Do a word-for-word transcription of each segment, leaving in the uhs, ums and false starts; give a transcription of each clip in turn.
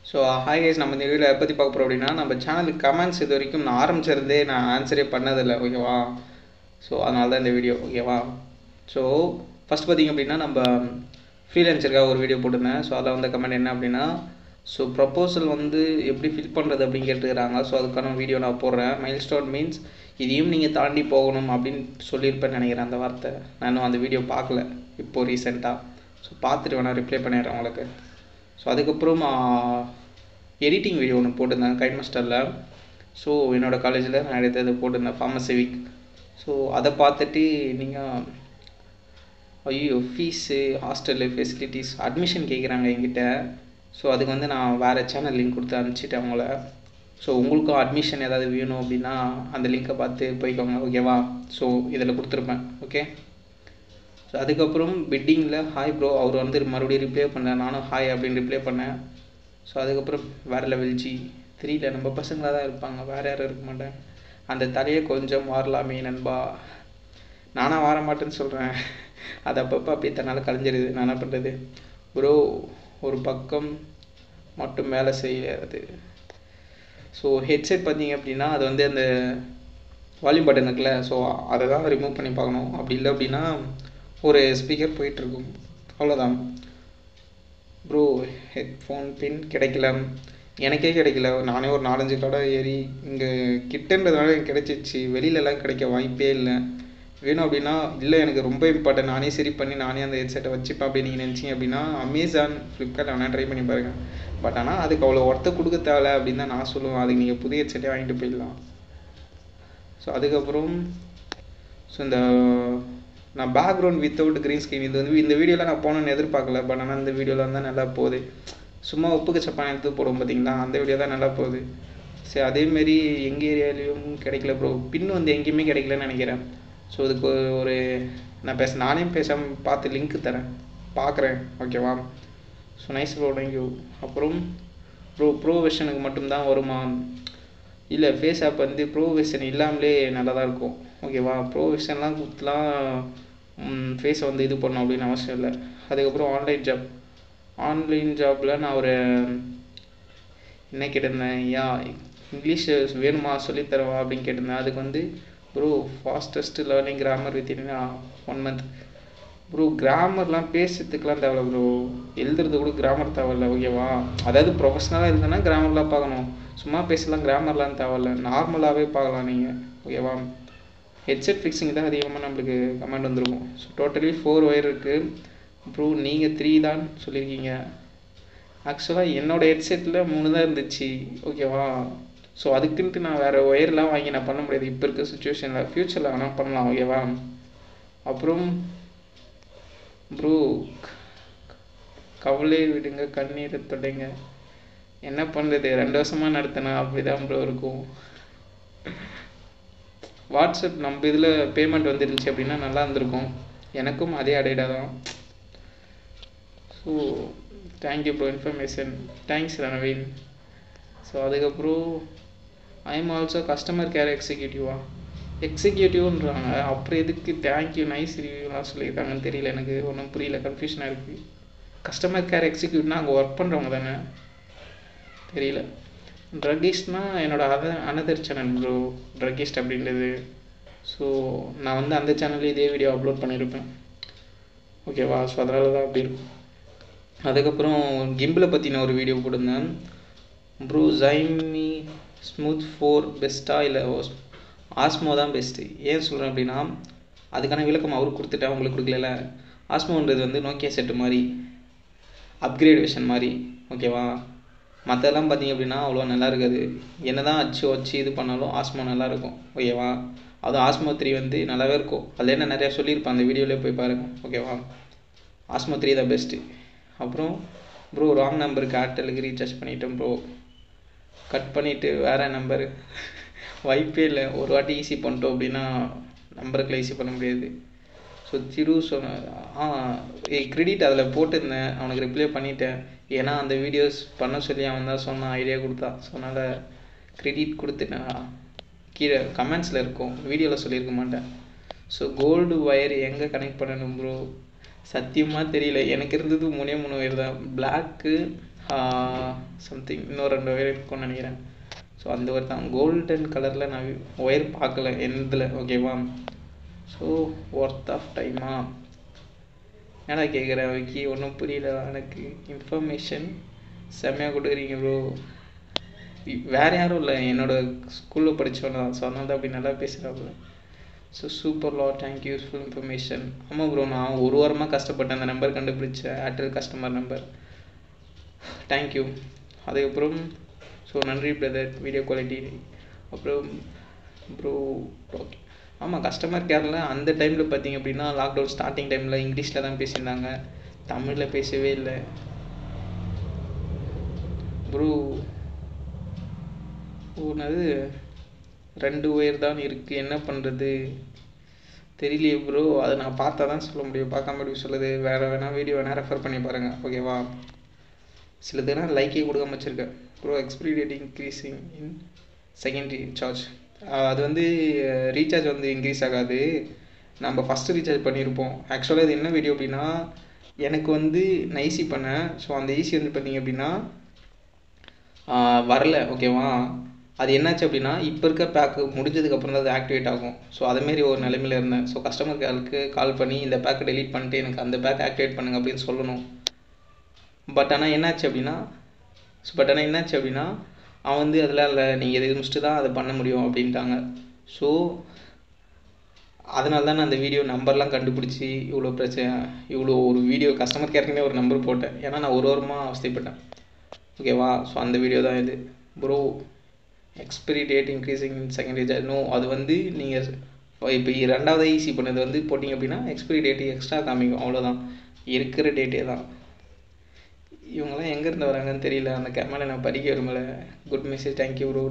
So hi guys, நம்ம இந்த வீடியோவில் எதை பற்றி பார்க்க போகிறோம் அப்படின்னா, நம்ம சேனலுக்கு கமெண்ட்ஸ் இது வரைக்கும் நான் ஆரம்பிச்சிருந்தே நான் ஆன்சரே பண்ணதில்லை, ஓகேவா. ஸோ அதனால தான் இந்த வீடியோ, ஓகேவா. ஸோ ஃபஸ்ட் பார்த்திங்க அப்படின்னா, நம்ம ஃப்ரீலான்சருக்காக ஒரு வீடியோ போட்டிருந்தேன். ஸோ அதில் வந்து கமெண்ட் என்ன அப்படின்னா, ஸோ ப்ரப்போசல் வந்து எப்படி ஃபில் பண்ணுறது அப்படின்னு கேட்டுக்கிறாங்க. ஸோ அதுக்கான வீடியோ நான் போடுறேன். மைல் ஸ்டோன் மீன்ஸ் இதையும் நீங்கள் தாண்டி போகணும் அப்படின்னு சொல்லியிருப்பேன்னு நினைக்கிறேன் அந்த வார்த்தை. நான் இன்னும் அந்த வீடியோ பார்க்கல இப்போது ரீசெண்டாக. ஸோ பார்த்துட்டு வேணால் ரிப்ளை பண்ணிடுறேன் உங்களுக்கு. ஸோ அதுக்கப்புறம் எடிட்டிங் வீடியோ ஒன்று போட்டிருந்தேன் கைட் மாஸ்டரில். ஸோ என்னோடய காலேஜில் நான் எடுத்தது போட்டிருந்தேன் ஃபார்மசி வீக். ஸோ அதை பார்த்துட்டு நீங்கள் ஐயோ ஃபீஸு, ஹாஸ்டலு, ஃபெசிலிட்டிஸ், அட்மிஷன் கேட்குறாங்க என்கிட்ட. ஸோ அதுக்கு வந்து நான் வேறு சேனல் லிங்க் கொடுத்து அனுப்பிச்சிட்டேன் அவங்கள. ஸோ உங்களுக்கும் அட்மிஷன் ஏதாவது வேணும் அப்படின்னா அந்த லிங்க்கை பார்த்து போய்க்கோங்க, ஓகேவா. ஸோ இதில் கொடுத்துருப்பேன், ஓகே. ஸோ அதுக்கப்புறம் பிட்டிங்கில் ஹாய் ப்ரோ, அவர் வந்து மறுபடியும் ரிப்ளை பண்ணேன். நானும் ஹாய் அப்படின்னு ரிப்ளை பண்ணேன். ஸோ அதுக்கப்புறம் வேறு லெவல் ஜி த்ரீல நம்ம பசங்களாக தான் இருப்பாங்க, வேறு யாரும் இருக்க மாட்டாங்க. அந்த தலையை கொஞ்சம் மாறலாமே நண்பா. நானாக வார மாட்டேன்னு சொல்கிறேன், அது அப்பப்போ அப்படியே தன்னால் கலைஞ்சிருது. நான் என்ன பண்ணுறது ப்ரோ, ஒரு பக்கம் மட்டும் மேலே செய்யாது. ஸோ ஹெட்செட் பார்த்தீங்க அப்படின்னா அது வந்து அந்த வால்யூம் பட்டன் இருக்குல்ல, ஸோ அதை தான் ரிமூவ் பண்ணி பார்க்கணும். அப்படி இல்லை அப்படின்னா ஒரு ஸ்பீக்கர் போயிட்டுருக்கும், அவ்வளோதான் ப்ரோ. ஹெட்ஃபோன் பின் கிடைக்கல, எனக்கே கிடைக்கல. நானே ஒரு நாலஞ்சு கடை ஏறி இங்கே கிட்டன்றதுனால எனக்கு கிடைச்சிச்சு. வெளியிலலாம் கிடைக்க வாய்ப்பே இல்லை. வேணும் அப்படின்னா இல்லை எனக்கு ரொம்ப இம்பார்ட்டன்ட், நானே சரி பண்ணி நானே அந்த ஹெட்செட்டை வச்சுப்பேன் அப்படின்னு நீங்கள் நினச்சிங்க அப்படின்னா அமேசான், ஃப்ளிப்கார்ட் வேணால் ட்ரை பண்ணி பாருங்கள். பட் ஆனால் அதுக்கு அவ்வளோ ஒர்த்தை கொடுக்க தேவை அப்படின்னு தான் நான் சொல்லுவேன். அதுக்கு நீங்கள் புதிய ஹெட்செட்டே வாங்கிட்டு போயிடலாம். ஸோ அதுக்கப்புறம் ஸோ இந்த நான் பேக்ரவுண்ட் வித்தவுட் க்ரீன் ஸ்க்ரீன் இது வந்து இந்த வீடியோவில் நான் போகணுன்னு எதிர்பார்க்கல. பட் ஆனால் இந்த வீடியோவில் இருந்தால் நல்லா போகுது. சும்மா உப்புக்கு சப்பான் எடுத்து போடுவோம் பார்த்தீங்களா, அந்த வீடியோ தான் நல்லா போகுது. சரி, அதேமாரி எங்கள் ஏரியாலையும் கிடைக்கல ப்ரோ, பின் வந்து எங்கேயுமே கிடைக்கலன்னு நினைக்கிறேன். ஸோ இதுக்கு ஒரு நான் பேச நானே பேசாமல் பார்த்து லிங்க்கு தரேன், பார்க்குறேன், ஓகேவா. So nice bro, thank you. அப்புறம் ப்ரோ ப்ரோ வெர்ஷனுக்கு மட்டும்தான் வருமா? இல்லை, ஃபேஸ் ஆப் வந்து ப்ரோ வெர்ஷன் இல்லாமலே நல்லா தான் இருக்கும், ஓகேவா. ப்ரோ வெர்ஷன்லாம் கொடுத்துலாம் ஃபேஸை வந்து இது பண்ணணும் அப்படின்னு அவசியம் இல்லை. அதுக்கப்புறம் ஆன்லைன் ஜாப் ஆன்லைன் ஜாப்பில் நான் ஒரு என்ன கேட்டிருந்தேன், யா இங்கிலீஷ் வேணுமா சொல்லித்தரவா அப்படின்னு கேட்டிருந்தேன். அதுக்கு வந்து bro fastest learning grammar within one month. Bro கிராமர்லாம் பேசுறதுக்கெலாம் தேவையில்ல ப்ரோ, எழுதுறது கூட கிராமர் தேவையில்ல, ஓகேவா. அதாவது ப்ரொஃபஷ்னலாக இருந்ததுன்னா கிராமர்லாம் பார்க்கணும், சும்மா பேசலாம் கிராமர்லாம் தேவையில்ல, நார்மலாகவே பார்க்கலாம் நீங்கள், ஓகேவா. ஹெட்செட் ஃபிக்ஸிங் தான் அதிகமாக நம்மளுக்கு கமெண்ட் வந்துருக்கும். ஸோ டோட்டலி ஃபோர் ஒயர் இருக்குது ப்ரோ, நீங்கள் த்ரீ தான் சொல்லியிருக்கீங்க. ஆக்சுவலாக என்னோடய ஹெட்செட்டில் மூணு தான் இருந்துச்சு, ஓகேவா. ஸோ அதுக்குன்ட்டு நான் வேறு ஒயர்லாம் வாங்கி நான் பண்ண முடியாது இப்போ இருக்க சுச்சுவேஷனில். ஃப்யூச்சரில் வேணால் பண்ணலாம், ஓகேவா. அப்புறம் ப்ரோ கவலை விடுங்க, கண்ணீரை தொடைங்க. என்ன பண்ணுறது, ரெண்டு வருஷமாக நடத்தினா அப்படி தான் ப்ரோ இருக்கும். வாட்ஸ்அப் நம்ம இதில் பேமெண்ட் வந்துருந்துச்சு அப்படின்னா நல்லா இருந்திருக்கும். எனக்கும் அதே அடையிடா தான். So thank you bro information, thanks Ranaveen. So அதுக்கப்புறம் I am also customer care எக்ஸிக்யூட்டிவா, எக்ஸிக்யூட்டிவ்ன்றாங்க. அப்புறம் எதுக்கு தேங்க்யூ நைஸ் ரிவ்யூலாம் சொல்லியிருக்காங்கன்னு தெரியல, எனக்கு ஒன்றும் புரியல, கன்ஃபியூஷனாக இருக்குது. கஸ்டமர் கேர் எக்ஸிக்யூட்டிவ்னா அங்கே ஒர்க் பண்ணுறவங்க தானே, தெரியல. ட்ரக்கிஸ்ட்னால் என்னோடய அத அனதர் சேனல் ப்ரோ, ட்ரக்கிஸ்ட் அப்படின்றது. ஸோ நான் வந்து அந்த சேனலில் இதே வீடியோ அப்லோட் பண்ணியிருப்பேன், ஓகேவா. ஸோ அதனால தான் அப்படி இருக்கும். அதுக்கப்புறம் கிம்பிளை பற்றி நான் ஒரு வீடியோ போட்டிருந்தேன் ப்ரோ. ஜைமி ஸ்மூத் ஃபோர் பெஸ்ட்டாக இல்லை ஆஸ்மோ தான் பெஸ்ட்டு. ஏன் சொல்கிறேன் அப்படின்னா அதுக்கான விளக்கம் அவருக்கு கொடுத்துட்டேன், உங்களுக்கு கொடுக்கல. ஆஸ்மோன்றது வந்து நோக்கியா செட்டு மாதிரி, அப்கிரேட் வெர்ஷன் மாதிரி, ஓகேவா. மற்றெல்லாம் பார்த்திங்க அப்படின்னா அவ்வளோ நல்லா இருக்காது. என்ன தான் அச்சு வச்சு இது பண்ணாலும் ஆஸ்மோ நல்லாயிருக்கும், ஓகேவா. அதுவும் ஆஸ்மோ த்ரீ வந்து நல்லாவே இருக்கும். அதில் என்ன நிறையா சொல்லியிருப்பேன், அந்த வீடியோவிலே போய் பாருங்கள், ஓகேவா. ஆஸ்மோ த்ரீ தான் பெஸ்ட்டு. அப்புறம் ப்ரோ ராங் நம்பருக்கு ஏர்டெலுக்கு ரீசார்ஜ் பண்ணிட்டேன் ப்ரோ, கட் பண்ணிவிட்டு வேறு நம்பரு வாய்ப்பே இல்லை. ஒரு வாட்டி ஈஸி பண்ணிட்டோம் அப்படின்னா நம்பருக்குள்ள ஈஸி பண்ண முடியாது. ஸோ திரு சொன்ன ஆ கிரெடிட் அதில் போட்டிருந்தேன், அவனுக்கு ரிப்ளை பண்ணிட்டேன். ஏன்னா அந்த வீடியோஸ் பண்ண சொல்லி அவன் தான் சொன்னான், ஐடியா கொடுத்தான். ஸோ அதனால் கிரெடிட் கொடுத்துட்டேன், கீழே கமெண்ட்ஸில் இருக்கும், வீடியோவில் சொல்லியிருக்க மாட்டேன். ஸோ கோல்டு ஒயர் எங்கே கனெக்ட் பண்ணணும் ப்ரோ, சத்தியமாக தெரியல. எனக்கு இருந்தது மூணே மூணு ஒயர் தான், பிளாக்கு, சம்திங் இன்னும் ரெண்டு ஒயர் இருக்கும்னு நினைக்கிறேன். ஸோ அந்த ஒயர் தான் கோல்டன் கலரில் நான் ஒயர் பார்க்கல எந்தில். ஓகேவா? ஸோ ஒர்த் ஆஃப் டைமா ஏன்னா கேட்குறேன் விக்கி, ஒன்றும் புரியல எனக்கு. இன்ஃபர்மேஷன் செம்மையாக கொடுக்குறீங்க ப்ரோ. வேறு யாரும் இல்லை, என்னோடய ஸ்கூலில் படித்தவன தான். ஸோ அதனால தான் அப்படி நல்லா பேசுகிறாப்புல. ஸோ சூப்பர் லா, தேங்க்யூ யூஸ்ஃபுல் இன்ஃபர்மேஷன். ஆமாம் ப்ரோ, நான் ஒரு வாரமாக கஷ்டப்பட்டேன் அந்த நம்பர் கண்டுபிடிச்சேன், ஏர்டெல் கஸ்டமர் நம்பர். தேங்க்யூ. அதுக்கப்புறம் ஸோ நன்றி பிரதர், வீடியோ குவாலிட்டி. அப்புறம் ப்ரோ ஓகே. ஆமாம், கஸ்டமர் கேரில் அந்த டைமில் பார்த்தீங்க அப்படின்னா லாக்டவுன் ஸ்டார்டிங் டைமில் இங்கிலீஷில் தான் பேசியிருந்தாங்க, தமிழில் பேசவே இல்லை ப்ரோ. ஒன்றது ரெண்டு ஒயர் தான் இருக்குது, என்ன பண்ணுறது தெரியலையே ப்ரோ. அதை நான் பார்த்தா தான் சொல்ல முடியும், பார்க்காம எப்படி சொல்லுது. வேறு வேணால் வீடியோ வேணால் ரெஃபர் பண்ணி பாருங்கள். ஓகேவா? சிலதுனா லைக்கே கொடுக்காம வச்சுருக்கேன் bro. Expiry date increasing in second recharge. அது வந்து ரீசார்ஜ் வந்து இன்க்ரீஸ் ஆகாது, நம்ம ஃபஸ்ட்டு ரீசார்ஜ் பண்ணியிருப்போம். ஆக்சுவலாக இது என்ன வீடியோ அப்படின்னா, எனக்கு வந்து நான் ஈஸி பண்ணேன். ஸோ அந்த ஈஸி வந்து பார்த்திங்க அப்படின்னா வரல. ஓகேவா? அது என்னாச்சு அப்படின்னா இப்போ இருக்க பேக்கு முடிஞ்சதுக்கப்புறம் தான் அது ஆக்டிவேட் ஆகும். ஸோ அதுமாரி ஒரு நிலைமையில் இருந்தேன். ஸோ கஸ்டமர் கேருக்கு கால் பண்ணி இந்த பேக்கை டெலீட் பண்ணிட்டு எனக்கு அந்த பேக் ஆக்டிவேட் பண்ணுங்க அப்படின்னு சொல்லணும். பட் ஆனால் என்னாச்சு அப்படின்னா ஸோ பட் ஆனால் என்னாச்சு அப்படின்னா அவன் வந்து அதெல்லாம் இல்லை, நீங்கள் எது முடிச்சுட்டு தான் அதை பண்ண முடியும் அப்படின்ட்டாங்க. ஸோ அதனால தான் நான் அந்த வீடியோ நம்பர்லாம் கண்டுபிடிச்சி இவ்வளோ பிரச்சனை இவ்வளோ ஒரு வீடியோ கஸ்டமர் கேருக்குனே ஒரு நம்பர் போட்டேன். ஏன்னா நான் ஒரு வாரமாக அவஸ்தைப்பட்டேன். ஓகேவா? ஸோ அந்த வீடியோ தான் இது bro. Expiry date increasing in second recharge. No, அது வந்து நீங்கள் இப்போ ரெண்டாவது ஈஸி பண்ணது வந்து போட்டிங்க அப்படின்னா எக்ஸ்பிரி டேட்டு எக்ஸ்ட்ரா காமிக்கும், அவ்வளோதான், இருக்கிற டேட்டே தான். இவங்கெல்லாம் எங்கேருந்து வராங்கன்னு தெரியல, அந்த கேமரா நான் படிக்க விரும்பலை. Good message, thank you bro.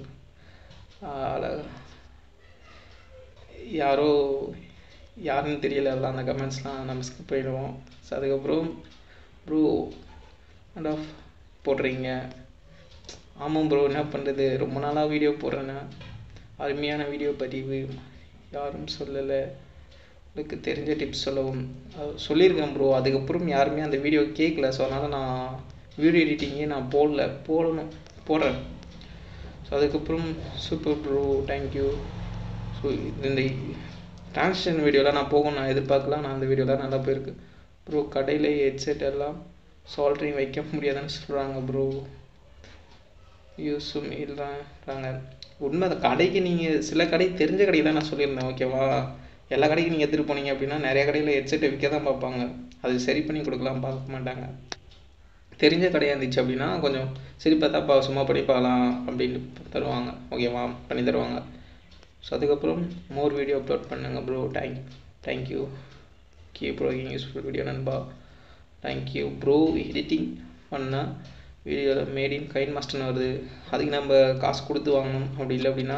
யாரோ யாருன்னு தெரியல, அதெல்லாம் அந்த கமெண்ட்ஸ்லாம் நம்ம ஸ்கிப் பண்ணிடுவோம். ஸோ அதுக்கப்புறம் ப்ரோ அண்ட் ஆஃப் போடுறீங்க. ஆமாம் ப்ரோ, என்ன பண்ணுறது, ரொம்ப நாளாக வீடியோ போடுறேன்னா. அருமையான வீடியோ பதிவு, யாரும் சொல்லலை, உங்களுக்கு தெரிஞ்ச டிப்ஸ் சொல்லவும் சொல்லியிருக்கேன் ப்ரோ. அதுக்கப்புறம் யாருமே அந்த வீடியோ கேட்கல. ஸோ அதனால் நான் வீடியோ எடிட்டிங்கே நான் போடல, போடணும் போடுறேன். ஸோ அதுக்கப்புறம் சூப்பர் ப்ரோ, தேங்க்யூ. ஸோ இந்த டிரான்ஸ்லேஷன் வீடியோலாம் நான் போகணும் நான் எதிர்பார்க்கலாம். நான் அந்த வீடியோலாம் நல்லா போயிருக்கு ப்ரோ. கடையில் ஹெட்செட் எல்லாம் சால்ட்ரிங் வைக்க முடியாதுன்னு சொல்கிறாங்க ப்ரோ. யூஸும் இல்லைறாங்க. உண்மை, அந்த கடைக்கு நீங்கள் சில கடை தெரிஞ்ச கடை தான் நான் சொல்லியிருந்தேன். ஓகேவா? எல்லா கடைக்கும் நீங்கள் எடுத்துகிட்டு போனீங்க அப்படின்னா நிறைய கடையில் ஹெட்செட்டை விற்க தான் பார்ப்பாங்க, அது சரி பண்ணி கொடுக்கலாம் பார்க்க மாட்டாங்க. தெரிஞ்ச கடையாக இருந்துச்சு அப்படின்னா கொஞ்சம் சரி பார்த்தாப்பா சும்மா பண்ணி பார்க்கலாம் அப்படின்னு தருவாங்க. ஓகேவா? பண்ணி தருவாங்க. ஸோ அதுக்கப்புறம் மோர் வீடியோ அப்லோட் பண்ணுங்க ப்ரோ. தேங்க் தேங்க்யூ கீப் ப்ரோகிங் யூஸ்ஃபுல் வீடியோ நண்பா. Thank you bro. எடிட்டிங் பண்ணால் வீடியோவில் மேட் இன் கைன் மாஸ்டர்னு வருது, அதுக்கு நம்ம காசு கொடுத்து வாங்கணும். அப்படி இல்லை அப்படின்னா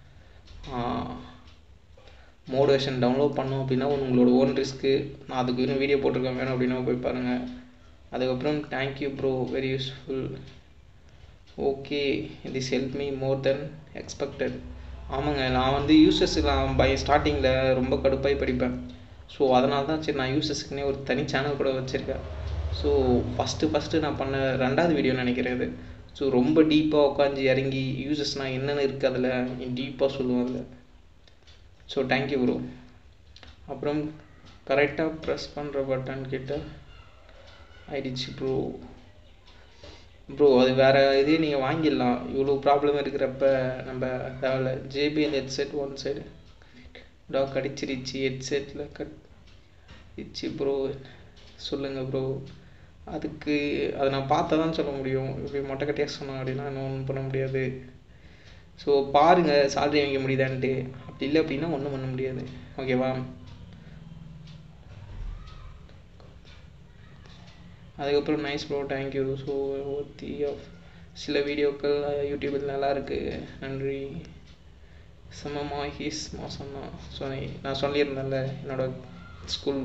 மோட்டிவேஷன் டவுன்லோட் பண்ணோம் அப்படின்னா உங்களோட ஓன் ரிஸ்க்கு. நான் அதுக்கு இன்னும் வீடியோ போட்டிருக்கேன், வேணும் அப்படின்னா போய் பாருங்கள். அதுக்கப்புறம் thank you bro, very useful. Okay, this help me more then expected. ஆமாங்க, நான் வந்து யூசஸ்லாம் பை ஸ்டார்டிங்கில் ரொம்ப கடுப்பாகி படிப்பேன். ஸோ அதனால தான் சரி நான் யூசஸ்க்குனே ஒரு தனி சேனல் கூட வச்சுருக்கேன். ஸோ ஃபஸ்ட்டு ஃபஸ்ட்டு நான் பண்ண ரெண்டாவது வீடியோன்னு நினைக்கிறேன் இது. ஸோ ரொம்ப டீப்பாக உட்காந்து இறங்கி யூசஸ்னால் என்னென்ன இருக்குது அதில் டீப்பாக சொல்லுவேன் அதில். So thank you bro. அப்புறம் கரெக்டாக ப்ரெஸ் பண்ணுற பட்டன் கிட்ட ஆயிடுச்சு ப்ரோ. ப்ரோ அது வேறு இதே நீங்கள் வாங்கிடலாம், இவ்வளோ ப்ராப்ளம் இருக்கிறப்ப நம்ம தேவையில்ல. ஜேபிஎல் ஹெட்செட் ஒன் சைடு டாக் அடிச்சிருச்சு, ஹெட்செட்டில் கட் இச்சு ப்ரோ. சொல்லுங்கள் ப்ரோ. அதுக்கு அதை நான் பார்த்தா தான் சொல்ல முடியும். இப்படி மொட்டை கட்டியாக சொன்னேன் அப்படின்னா இன்னும் ஒன்றும் பண்ண முடியாது. ஸோ பாருங்கள் சால்ரி வாங்க முடியுதான்ட்டு. அப்படி இல்லை அப்படின்னா ஒன்றும் பண்ண முடியாது. ஓகேவா? அதுக்கப்புறம் nice bro, thank you. So worthy of சில வீடியோக்கள் யூடியூபில் நல்லாயிருக்கு, நன்றி. சமமாக ஹீஸ் மோசம் தான். ஸோ நான் சொல்லியிருந்தேன்ல என்னோடய ஸ்கூல்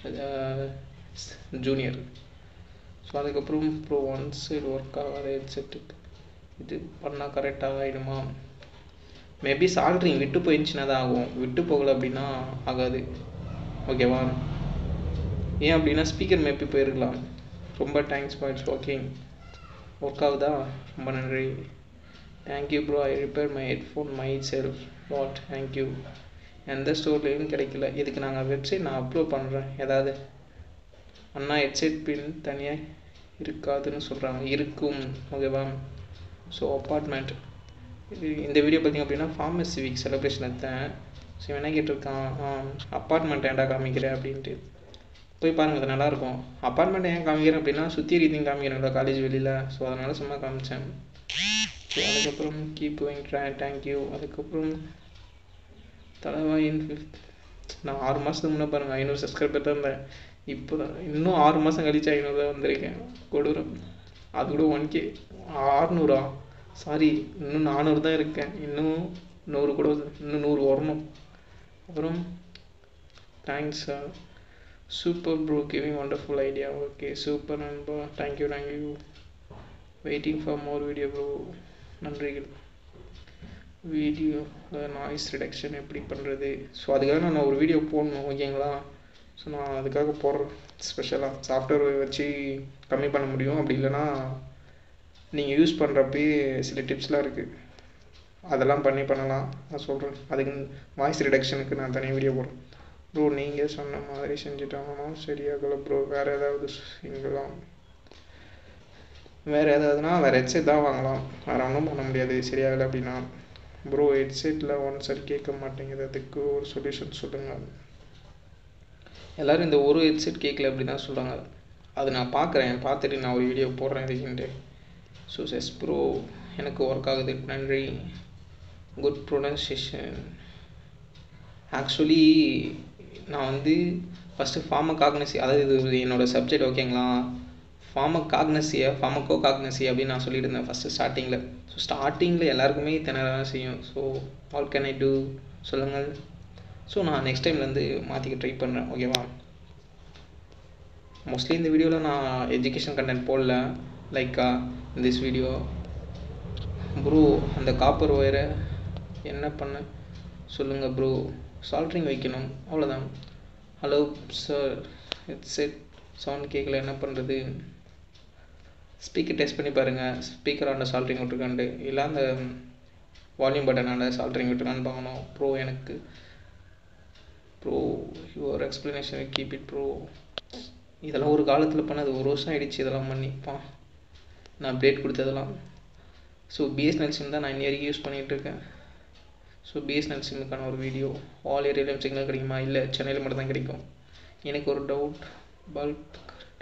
ஜூனியர். ஸோ அதுக்கப்புறம் ப்ரோ ஒன் சைடு ஒர்க் ஆகாத ஹெட்செட்டுக்கு இது பண்ணால் கரெக்டாக ஆகிடுமா? மேபி சால்ட்ரிங் விட்டு போயிடுச்சுன்னா தான் ஆகும், விட்டு போகலை அப்படின்னா ஆகாது. ஓகேவா? ஏன் அப்படின்னா ஸ்பீக்கர் மேபி போயிருக்கலாம். ரொம்ப thanks for it's working. Work ஆகுதா? ரொம்ப நன்றி. Thank you bro, I repair my headphone my self. What? Thank you. எந்த ஸ்டோர்லேயும் கிடைக்கல. இதுக்கு நாங்கள் வெப்சைட் நான் அப்லோட் பண்ணுறேன். ஏதாவது அண்ணா ஹெட்செட் பின் தனியாக இருக்காதுன்னு சொல்கிறாங்க. இருக்கும். ஓகேவா? ஸோ அப்பார்ட்மெண்ட் இது இந்த வீடியோ பார்த்திங்க அப்படின்னா ஃபார்மசி வீக் செலிப்ரேஷன் எடுத்தேன். ஸோ என்ன கேட்டிருக்கான், அப்பார்ட்மெண்ட் ஏன்டா காமிக்கிறேன் அப்படின்ட்டு. போய் பாருங்கள், அது நல்லாயிருக்கும். அப்பார்ட்மெண்ட் ஏன் காமிக்கிறேன் அப்படின்னா சுற்றி ரீதியும் காமிக்கிறேன்ல காலேஜ் வெளியில். ஸோ அதனால் சும்மா காமிச்சேன். ஸோ அதுக்கப்புறம் கீப் கோயிங் ட்ரை. தேங்க்யூ. அதுக்கப்புறம் தலைவாயின் ஃபிஃப்த் நான் ஆறு மாதத்துக்கு முன்னே பாருங்கள் ஐநூறு சப்ஸ்கிரைபர் தான் இருந்தேன். இப்போ தான் இன்னும் ஆறு மாதம் கழிச்சு ஐநூறு தான் வந்திருக்கேன். கொடூரம். அது கூட ஒன் கே ஆறுநூறா சாரி இன்னும் நானூறு தான் இருக்கேன். இன்னும் நூறு கூட இன்னும் நூறு வரணும். அப்புறம் thanks super bro, giving wonderful idea. Okay super நண்பா. Thank you thank you. Waiting for more video bro. நன்றிகள். வீடியோ நாய்ஸ் ரிடக்ஷன் எப்படி பண்ணுறது? ஸோ அதுக்காக நான் ஒரு வீடியோ போடணும். ஓகேங்களா? ஸோ நான் அதுக்காக போடுறேன். ஸ்பெஷலாக சாஃப்ட்வேர் வச்சு கம்மி பண்ண முடியும். அப்படி இல்லைன்னா நீங்கள் யூஸ் பண்ணுறப்பயே சில டிப்ஸ்லாம் இருக்குது, அதெல்லாம் பண்ணி பண்ணலாம். நான் சொல்கிறேன். அதுக்கு வாய்ஸ் ரிடக்ஷனுக்கு நான் தனியாக வீடியோ போடுறேன். ப்ரோ நீங்கள் சொன்ன மாதிரி செஞ்சுட்டாங்கன்னா சரியாகல ப்ரோ. வேறு ஏதாவது இங்கெல்லாம் வேறு ஏதாவதுனா வேறு ஹெட்செட் தான் வாங்கலாம். வேறு ஒன்றும் பண்ண முடியாது சரியாகலை அப்படின்னா. ப்ரோ ஹெட்செட்டில் ஒன் சைடு கேட்க மாட்டேங்குது, அதுக்கு ஒரு சொல்யூஷன் சொல்லுங்கள். எல்லோரும் இந்த ஒரு ஹெட்செட் கேட்கல அப்படி தான் சொல்கிறாங்க. அது நான் பார்க்குறேன், பார்த்துட்டு நான் ஒரு வீடியோ போடுறேன் இதுக்குன்ட்டு. ஸோ எஸ் ப்ரோ எனக்கு ஒர்க் ஆகுது. நன்றி. Good pronunciation. ஆக்சுவலி நான் வந்து ஃபஸ்ட்டு ஃபார்மகாக்னசி, அதாவது இது என்னோடய சப்ஜெக்ட். ஓகேங்களா? ஃபார்மகாக்னசியை ஃபார்மகோ காக்னசி அப்படின்னு நான் சொல்லிட்டு இருந்தேன் ஃபஸ்ட்டு ஸ்டார்டிங்கில். ஸோ ஸ்டார்டிங்கில் எல்லாருக்குமே திணற தான் செய்யும். So what can I do சொல்லுங்கள். ஸோ நான் நெக்ஸ்ட் டைம்லேருந்து மாற்றிக்க ட்ரை பண்ணுறேன். ஓகேவா? மோஸ்ட்லி இந்த வீடியோவில் நான் எஜுகேஷன் கண்டென்ட் போடல. Like this video. ப்ரோ அந்த காப்பர் ஒயரை என்ன பண்ண சொல்லுங்கள் ப்ரோ. சால்ட்ரிங் வைக்கணும், அவ்வளோதான். ஹலோ சார், ஹெட்செட் சவுண்ட் கேட்கல, என்ன பண்ணுறது? ஸ்பீக்கர் டெஸ்ட் பண்ணி பாருங்கள். ஸ்பீக்கர் ஆண்ட சால்ட்ரிங் விட்டுருக்காண்டு, இல்லை அந்த வால்யூம் பட்டனாண்ட சால்ட்ரிங் விட்டுருக்கான்னு பார்க்கணும். ப்ரோ எனக்கு bro your explanation keep it bro. இதெல்லாம் ஒரு காலத்தில் பண்ணது, ஒரு வருஷம் ஆகிடுச்சு இதெல்லாம் பண்ணிப்பா நான் அப்டேட் கொடுத்ததெல்லாம். ஸோ பிஎஸ்என்எல் சிம் தான் நான் இன்னி வரைக்கும் யூஸ் பண்ணிகிட்ருக்கேன். ஸோ பிஎஸ்என்எல் சிம்முக்கான ஒரு வீடியோ. ஆல் ஏரியாவிலும் சிக்னல் கிடைக்குமா? இல்லை, சென்னையில் மட்டும் தான் கிடைக்கும். எனக்கு ஒரு டவுட், பல்ப்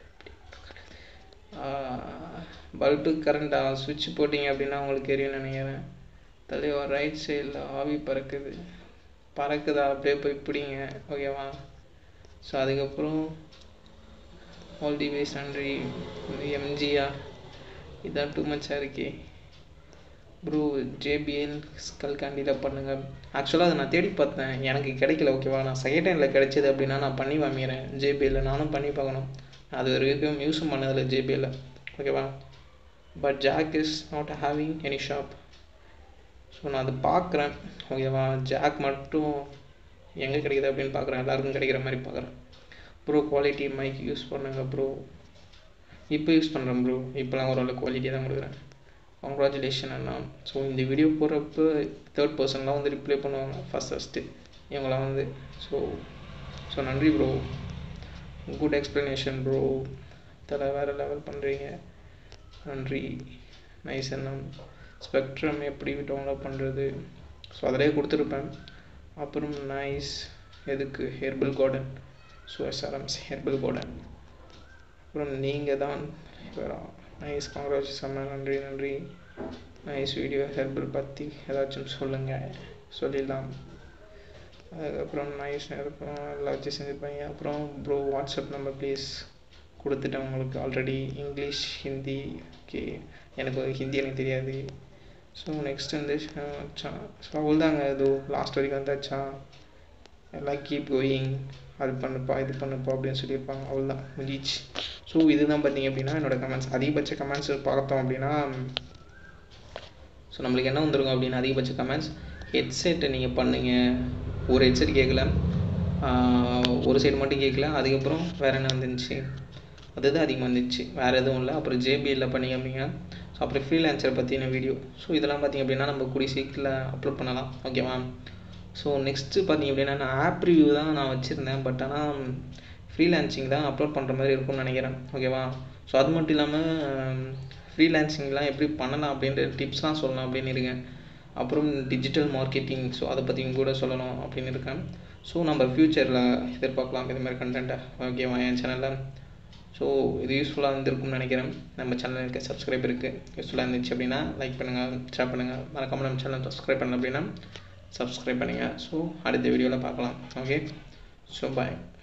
பல்பு கரண்டா சுவிட்ச் போட்டிங்க அப்படின்னா உங்களுக்கு தெரியும் நினைக்கிறேன். தலைவா ரைட் சைடில் ஆவி பறக்குது. பறக்குதா? அப்படியே போய் பிடிங்க. ஓகேவா? ஸோ அதுக்கப்புறம் ஆல் டிவைஸ் நன்றி. எம்ஜிஆர் இதான் டூ மச்சாக இருக்கே ப்ரோ. ஜேபிஎல் ஸ்கல் கேண்டியில் பண்ணுங்கள். ஆக்சுவலாக அதை நான் தேடி பார்த்தேன், எனக்கு கிடைக்கல. ஓகேவா? நான் செகண்ட் ஹேண்டில் கிடைச்சிது அப்படின்னா நான் பண்ணி வாங்கிறேன். ஜேபிஎல்ல நானும் பண்ணி பார்க்கணும். அது வரைக்கும் யூஸும் பண்ணதில்லை ஜேபிஎல்ல. ஓகேவா? But jack is not having any shop. So நான் அது பார்க்குறேன். ஓகேவா? ஜாக் மட்டும் எங்கே கிடைக்குது அப்படின்னு பார்க்குறேன். எல்லாருக்கும் கிடைக்கிற மாதிரி பார்க்குறேன். ப்ரோ குவாலிட்டி மைக் யூஸ் பண்ணுங்க ப்ரோ. இப்போ யூஸ் பண்ணுறேன் ப்ரோ. இப்போலாம் ஓரளவு குவாலிட்டியாக தான் கொடுக்குறேன். கங்க்ராச்சுலேஷன் அண்ணா. ஸோ இந்த வீடியோ போடுறப்போ தேர்ட் பர்சன்லாம் வந்து ரிப்ளை பண்ணுவாங்க ஃபஸ்ட் ஃபஸ்ட்டு இவங்களாம் வந்து. ஸோ ஸோ நன்றி ப்ரோ. Good explanation bro. தலை வேறு லெவல் பண்ணுறீங்க. நன்றி. நைஸ் அண்ணா. ஸ்பெக்ட்ரம் எப்படி டவுன்லோட் பண்ணுறது? ஸோ அதிலே கொடுத்துருப்பேன். அப்புறம் நைஸ். எதுக்கு? Herbal garden. So SRM's herbal garden. அப்புறம் நீங்கள் தான் நைஸ். கங்க்ராச்சுலேஷன். நன்றி நன்றி. Nice video. ஹெர்பல் பற்றி ஏதாச்சும் சொல்லுங்கள். சொல்லிடலாம். அதுக்கப்புறம் நைஸ் இருக்கும், எல்லாச்சும் செஞ்சுருப்பாங்க. அப்புறம் ப்ரோ வாட்ஸ்அப் நம்பர் ப்ளீஸ். கொடுத்துட்டேன் உங்களுக்கு ஆல்ரெடி. இங்கிலீஷ், ஹிந்தி. ஓகே, எனக்கு ஹிந்தி எனக்கு தெரியாது. ஸோ நெக்ஸ்ட் வந்து ஸோ அவ்வளோதாங்க. இது லாஸ்ட் வரைக்கும் வந்தாச்சா? எல்லாம் கீப் கோயிங், அது பண்ணுப்பா இது பண்ணுப்பா அப்படின்னு சொல்லியிருப்பாங்க. அவ்வளோதான், முடிச்சு. ஸோ இதுதான் பார்த்தீங்க அப்படின்னா என்னோடய கமெண்ட்ஸ். அதிகபட்ச கமெண்ட்ஸ் பார்த்தோம் அப்படின்னா ஸோ நம்மளுக்கு என்ன வந்துருக்கும் அப்படின்னா அதிகபட்ச கமெண்ட்ஸ், ஹெட்செட்டை நீங்கள் பண்ணுங்க. ஒரு ஹெட்செட் கேட்கல, ஒரு சைடு மட்டும் கேட்கல. அதுக்கப்புறம் வேறு என்ன வந்துருந்துச்சு? அதுதான் அதிகமாக வந்துச்சு, வேறு எதுவும் இல்லை. அப்புறம் ஜேபிஎல்ல பண்ணிங்க அப்படிங்க. ஸோ அப்புறம் ஃப்ரீலான்சர் பற்றின வீடியோ. ஸோ இதெல்லாம் பார்த்திங்க அப்படின்னா நம்ம கூடிய சீக்கிரத்தில் அப்லோட் பண்ணலாம். ஓகேவா? ஸோ நெக்ஸ்ட்டு பார்த்திங்க அப்படின்னா நான் ஆப் ரிவ்யூ தான் நான் வச்சுருந்தேன். பட் ஆனால் ஃப்ரீலான்சிங் தான் அப்லோட் பண்ணுற மாதிரி இருக்கும்னு நினைக்கிறேன். ஓகேவா? ஸோ அது மட்டும் இல்லாமல் ஃப்ரீலான்சிங்லாம் எப்படி பண்ணலாம் அப்படின்ற டிப்ஸ்லாம் சொல்லலாம் அப்படின்னு இருக்கேன். அப்புறம் டிஜிட்டல் மார்க்கெட்டிங், ஸோ அதை பற்றியும் கூட சொல்லணும் அப்படின்னு இருக்கேன். ஸோ நம்ம ஃப்யூச்சரில் எதிர்பார்க்கலாம் இது மாதிரி கண்டென்ட்டை. ஓகேவா? என் சேனலில். ஸோ இது யூஸ்ஃபுல்லாக இருந்திருக்கும்னு நினைக்கிறேன். நம்ம சேனலுக்கு சப்ஸ்கிரைப் இருக்குது. யூஸ்ஃபுல்லாக இருந்துச்சு அப்படின்னா லைக் பண்ணுங்கள், ஷேர் பண்ணுங்கள். மறக்காமல் நம்ம சேனல் சப்ஸ்கிரைப் பண்ணல அப்படின்னா சப்ஸ்கிரைப் பண்ணுங்கள். ஸோ அடுத்த வீடியோவில் பார்க்கலாம். ஓகே, ஸோ பாய்.